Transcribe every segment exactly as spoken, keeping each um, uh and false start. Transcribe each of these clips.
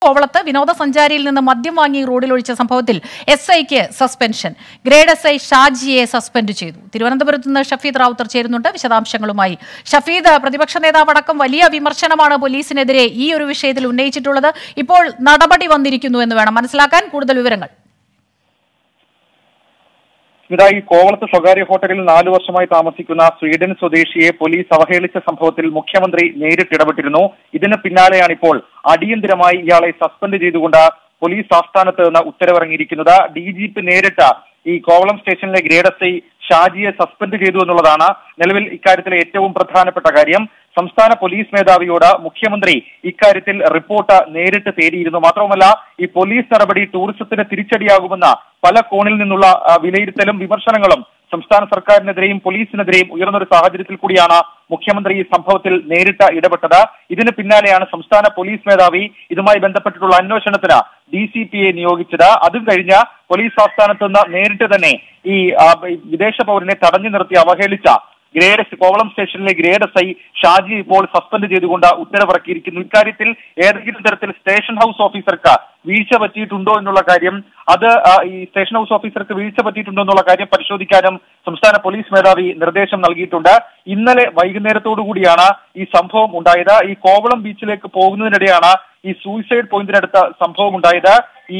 കോവളത്ത് വിനോദസഞ്ചാരിയിൽ നിന്ന് മദ്യം വാങ്ങി റോഡിലൊഴിച്ച സംഭവത്തിൽ എസ് ഐക്ക് സസ്പെൻഷൻ. ഗ്രേഡ് എസ് ഐ ഷാജിയെ സസ്പെൻഡ് ചെയ്തു. തിരുവനന്തപുരത്ത് നിന്ന് ഷഫീദ് റാവുത്തർ ചേരുന്നുണ്ട് വിശദാംശങ്ങളുമായി. ഷഫീദ്, പ്രതിപക്ഷ നേതാവടക്കം വലിയ വിമർശനമാണ് പോലീസിനെതിരെ ഈ ഒരു വിഷയത്തിൽ ഉന്നയിച്ചിട്ടുള്ളത്. ഇപ്പോൾ നടപടി വന്നിരിക്കുന്നു എന്ന് വേണം മനസ്സിലാക്കാൻ. കൂടുതൽ വിവരങ്ങൾ. ഇതായി കോവളത്ത് സ്വകാര്യ ഹോട്ടലിൽ നാലു വർഷമായി താമസിക്കുന്ന സ്വീഡൻ സ്വദേശിയെ പോലീസ് അവഹേളിച്ച സംഭവത്തിൽ മുഖ്യമന്ത്രി നേരിട്ട് ഇടപെട്ടിരുന്നു. ഇതിന് പിന്നാലെയാണ് ഇപ്പോൾ അടിയന്തരമായി ഇയാളെ സസ്പെൻഡ് ചെയ്തുകൊണ്ട് പോലീസ് ആസ്ഥാനത്ത് നിന്ന് ഉത്തരവിറങ്ങിയിരിക്കുന്നത്. ഡി ജി പി നേരിട്ട് ഈ കോവളം സ്റ്റേഷനിലെ ഗ്രേഡ് എസ് ഐ ഷാജിയെ സസ്പെൻഡ് ചെയ്തു എന്നുള്ളതാണ് നിലവിൽ ഇക്കാര്യത്തിലെ ഏറ്റവും പ്രധാനപ്പെട്ട കാര്യം. സംസ്ഥാന പോലീസ് മേധാവിയോട് മുഖ്യമന്ത്രി ഇക്കാര്യത്തിൽ റിപ്പോർട്ട് നേരിട്ട് തേടിയിരുന്നു. മാത്രവുമല്ല, ഈ പോലീസ് നടപടി ടൂറിസത്തിന് തിരിച്ചടിയാകുമെന്ന പല കോണിൽ നിന്നുള്ള വിലയിരുത്തലും വിമർശനങ്ങളും സംസ്ഥാന സർക്കാരിനെതിരെയും പോലീസിനെതിരെയും ഉയർന്നൊരു സാഹചര്യത്തിൽ കൂടിയാണ് മുഖ്യമന്ത്രി ഈ സംഭവത്തിൽ നേരിട്ട് ഇടപെട്ടത്. ഇതിന് പിന്നാലെയാണ് സംസ്ഥാന പോലീസ് മേധാവി ഇതുമായി ബന്ധപ്പെട്ടിട്ടുള്ള അന്വേഷണത്തിന് ഡി സി പിയെ നിയോഗിച്ചത്. അതും കഴിഞ്ഞ് പോലീസ് ആസ്ഥാനത്ത് നിന്ന് നേരിട്ട് തന്നെ ഈ വിദേശ പൗരനെ തടഞ്ഞു നിർത്തി അവഹേളിച്ച ഗ്രേഡ് കോവളം സ്റ്റേഷനിലെ ഗ്രേഡ് എസ് ഐ ഷാജി ഇപ്പോൾ സസ്പെൻഡ് ചെയ്തുകൊണ്ട് ഉത്തരവിറക്കിയിരിക്കുന്നു. ഇക്കാര്യത്തിൽ ഏതെങ്കിലും തരത്തിൽ സ്റ്റേഷൻ ഹൌസ് ഓഫീസർക്ക് വീഴ്ച പറ്റിയിട്ടുണ്ടോ എന്നുള്ള കാര്യം അത് ഈ സ്റ്റേഷൻ ഹൌസ് ഓഫീസർക്ക് വീഴ്ച പറ്റിയിട്ടുണ്ടോ എന്നുള്ള കാര്യം പരിശോധിക്കാനും സംസ്ഥാന പോലീസ് മേധാവി നിർദ്ദേശം നൽകിയിട്ടുണ്ട്. ഇന്നലെ വൈകുന്നേരത്തോടു കൂടിയാണ് ഈ സംഭവം ഉണ്ടായത്. ഈ കോവളം ബീച്ചിലേക്ക് പോകുന്നതിനിടെയാണ് ഈ സൂയിസൈഡ് പോയിന്റിനടുത്ത സംഭവം ഉണ്ടായത്. ഈ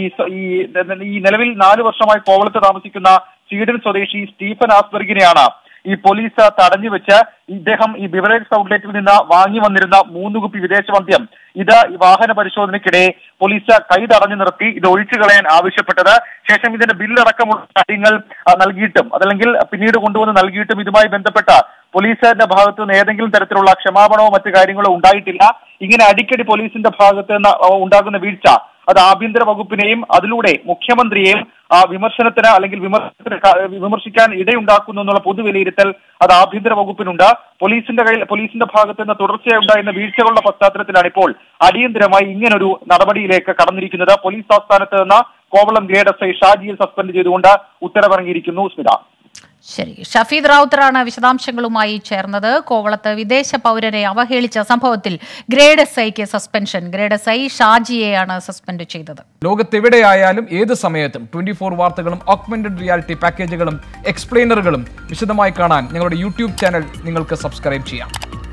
ഈ നിലവിൽ നാലു വർഷമായി കോവളത്ത് താമസിക്കുന്ന സ്വീഡൻ സ്വദേശി സ്റ്റീഫൻ ആസ്ബർഗിനെയാണ് ഈ പോലീസ് തടഞ്ഞു വെച്ച് ഇദ്ദേഹം ഈ ബിവറേജ് ഔട്ട്ലെറ്റിൽ നിന്ന് വാങ്ങി വന്നിരുന്ന മൂന്ന് കുപ്പി വിദേശ മദ്യം ഇത് വാഹന പരിശോധനയ്ക്കിടെ പോലീസ് കൈ തടഞ്ഞു നിർത്തി ഇത് ഒഴിച്ചു കളയാൻ ആവശ്യപ്പെട്ടത്. ശേഷം ഇതിന്റെ ബില്ലടക്കമുള്ള കാര്യങ്ങൾ നൽകിയിട്ടും അതല്ലെങ്കിൽ പിന്നീട് കൊണ്ടുവന്ന് നൽകിയിട്ടും ഇതുമായി ബന്ധപ്പെട്ട പോലീസിന്റെ ഭാഗത്തു നിന്ന് ഏതെങ്കിലും തരത്തിലുള്ള ക്ഷമാപണമോ മറ്റു കാര്യങ്ങളോ ഉണ്ടായിട്ടില്ല. ഇങ്ങനെ അടിക്കടി പോലീസിന്റെ ഭാഗത്ത് നിന്ന് ഉണ്ടാകുന്ന വീഴ്ച അത് ആഭ്യന്തര വകുപ്പിനെയും അതിലൂടെ മുഖ്യമന്ത്രിയെയും ആ വിമർശനത്തിന് അല്ലെങ്കിൽ വിമർശനത്തിന് വിമർശിക്കാൻ ഇടയുണ്ടാക്കുന്നു എന്നുള്ള പൊതുവിലയിരുത്തൽ അത് ആഭ്യന്തര വകുപ്പിനുണ്ട്. പോലീസിന്റെ കയ്യിൽ പോലീസിന്റെ ഭാഗത്ത് നിന്ന് തുടർച്ചയായി ഉണ്ടായിരുന്ന വീഴ്ചകളുടെ പശ്ചാത്തലത്തിലാണ് ഇപ്പോൾ അടിയന്തരമായി ഇങ്ങനൊരു നടപടിയിലേക്ക് കടന്നിരിക്കുന്നത്. പോലീസ് ആസ്ഥാനത്ത് നിന്ന് കോവളം ഗ്രേഡ് എസ് ഐ ഷാജിയെ സസ്പെൻഡ് ചെയ്തുകൊണ്ട് ഉത്തരവിറങ്ങിയിരിക്കുന്നു. സ്മിത. ശരി, ഷഫീദ് റാവുത്തറാണ് വിശദാംശങ്ങളുമായി ചേർന്നത്. കോവളത്ത് വിദേശ പൗരനെ അവഹേളിച്ച സംഭവത്തിൽ ഗ്രേഡ് എസ് ഐക്ക് സസ്പെൻഷൻ. ഗ്രേഡ് എസ് ഐ ഷാജിയെയാണ് സസ്പെൻഡ് ചെയ്തത്. ലോകത്തെവിടെയായാലും ഏത് സമയത്തും ട്വന്റി ഫോർ വാർത്തകളും ഓഗ്മെന്റഡ് റിയാലിറ്റി പാക്കേജുകളും എക്സ്പ്ലെയിനറുകളും വിശദമായി കാണാൻ ഞങ്ങളുടെ യൂട്യൂബ് ചാനൽ നിങ്ങൾക്ക് സബ്സ്ക്രൈബ് ചെയ്യാം.